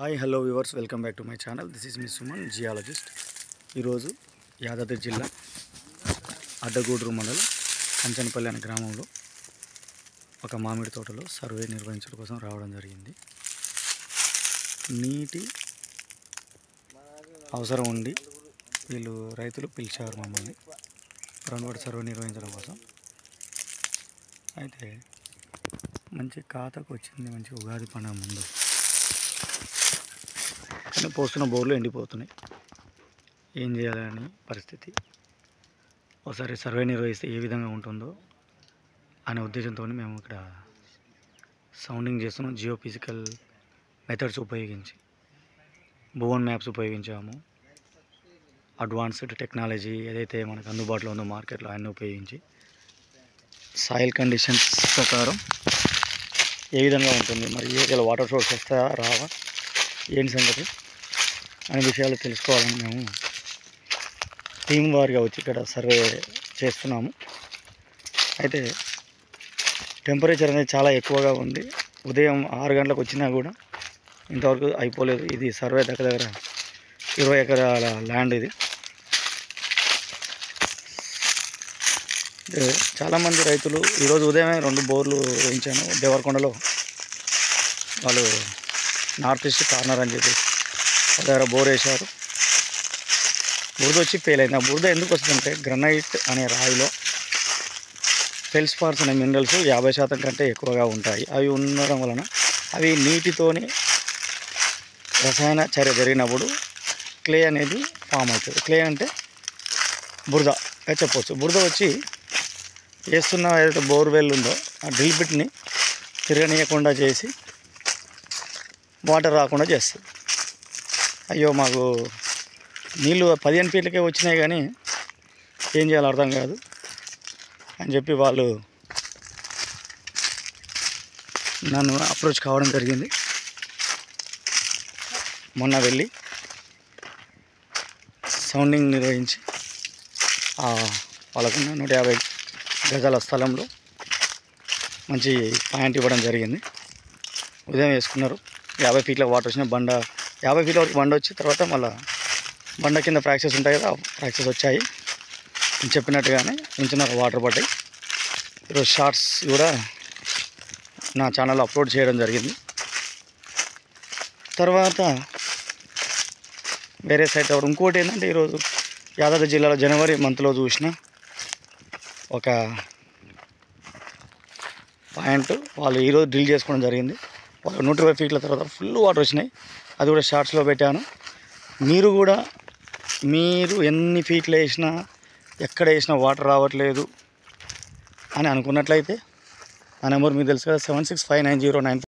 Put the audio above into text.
Hi hello viewers, welcome back to my channel. This is me Suman, geologist. ఈరోజు యాదాద్రి జిల్లా అడ్డగూడూరు మండలం కంచనపల్లి అనే గ్రామంలో ఒక మామిడి తోటలో సర్వే నిర్వహించడం కోసం రావడం జరిగింది. నీటి అవసరం ఉండి వీళ్ళు రైతులు పిలిచారు మమ్మల్ని రన్వర్డ్ సర్వే నిర్వహించడం కోసం. అయితే మంచి ఖాతాకు వచ్చింది, మంచి ఉగాది పండుగ ముందు. కానీ పోస్తున్న బోర్లు ఎండిపోతున్నాయి. ఏం చేయాలని పరిస్థితి. ఒకసారి సర్వే నిర్వహిస్తే ఏ విధంగా ఉంటుందో అనే ఉద్దేశంతో మేము ఇక్కడ సౌండింగ్ చేస్తున్నాం. జియో ఫిజికల్ మెథడ్స్ ఉపయోగించి భువన్ మ్యాప్స్ ఉపయోగించాము. అడ్వాన్స్డ్ టెక్నాలజీ ఏదైతే మనకు అందుబాటులో ఉందో మార్కెట్లో అన్నీ ఉపయోగించి సాయిల్ కండిషన్స్ ప్రకారం ఏ విధంగా ఉంటుంది, మరి ఏ వాటర్ సోర్స్ వస్తాయా రావా, ఏంటి సంగతి అనే విషయాలు తెలుసుకోవాలని మేము టీం వారిగా వచ్చి ఇక్కడ సర్వే చేస్తున్నాము. అయితే టెంపరేచర్ అనేది చాలా ఎక్కువగా ఉంది. ఉదయం 6 గంటలకు వచ్చినా కూడా ఇంతవరకు అయిపోలేదు. ఇది సర్వే దగ్గర 20 ఎకరాల ల్యాండ్. ఇది చాలామంది రైతులు ఈరోజు ఉదయమే 2 బోర్లు వేయించాను. దేవరకొండలో వాళ్ళు నార్త్ ఈస్ట్ కార్నర్ అని చెప్పి దగ్గర బోర్ వేశారు. బురద వచ్చి ఫెయిల్ అయింది. ఆ బురద ఎందుకు వస్తుందంటే గ్రనైట్ అనే రాయిలో ఫెల్స్పార్స్ అనే మినరల్స్ 50% కంటే ఎక్కువగా ఉంటాయి. అవి ఉండడం వలన అవి నీటితోని రసాయన చర్య జరిగినప్పుడు క్లే అనేది ఫామ్ అవుతుంది. క్లే అంటే బురద చెప్పవచ్చు. బురద వచ్చి వేస్తున్న ఏదైతే బోర్వెల్ ఉందో ఆ డ్రిల్ బిట్ని తిరగనీయకుండా చేసి వాటర్ రాకుండా చేస్తుంది. అయ్యో మాకు నీళ్ళు 15 ఫీట్లకే వచ్చినాయి కానీ ఏం చేయాలో అర్థం కాదు అని చెప్పి వాళ్ళు నన్ను అప్రోచ్ కావడం జరిగింది. మొన్న వెళ్ళి సౌండింగ్ నిర్వహించి వాళ్ళకున్న 150 గజాల స్థలంలో మంచి పాయింట్ ఇవ్వడం జరిగింది. ఉదయం వేసుకున్నారు. 50 ఫీట్ల వాటర్ వచ్చిన 50 ఫీట్ల వరకు బండ వచ్చి తర్వాత మళ్ళీ బండ కింద ఫ్రాక్చర్స్ ఉంటాయి కదా, ఫ్రాక్చర్స్ వచ్చాయి. నేను చెప్పినట్టుగానే ఇంచున్నర వాటర్ పడ్డాయి. ఈరోజు షార్ట్స్ కూడా నా ఛానల్లో అప్లోడ్ చేయడం జరిగింది. తర్వాత వేరే సైట్ అవ్వడం. ఇంకోటి ఏంటంటే ఈరోజు యాదాద్రి జిల్లాలో జనవరి మంత్లో చూసిన ఒక పాయింట్ వాళ్ళు ఈరోజు డ్రిల్ చేసుకోవడం జరిగింది. వాళ్ళు 120 ఫీట్ల తర్వాత ఫుల్ వాటర్ వచ్చినాయి. అది కూడా షార్ట్స్లో పెట్టాను. మీరు ఎన్ని ఫీట్లు వేసినా ఎక్కడ వేసినా వాటర్ రావట్లేదు అని అనుకున్నట్లయితే ఆ నెంబర్ మీకు తెలుసు కదా, 765909